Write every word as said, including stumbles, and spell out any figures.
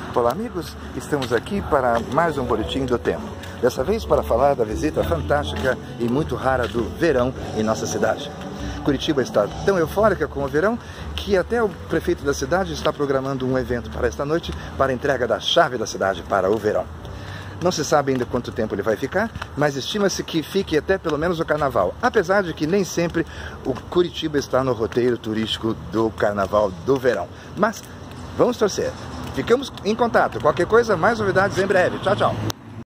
Olá amigos, estamos aqui para mais um boletim do tempo. Dessa vez para falar da visita fantástica e muito rara do verão em nossa cidade. Curitiba está tão eufórica com o verão que até o prefeito da cidade está programando um evento para esta noite para a entrega da chave da cidade para o verão. Não se sabe ainda quanto tempo ele vai ficar, mas estima-se que fique até pelo menos o carnaval, apesar de que nem sempre o Curitiba está no roteiro turístico do carnaval do verão. Mas vamos torcer. Ficamos em contato. Qualquer coisa, mais novidades em breve. Tchau, tchau.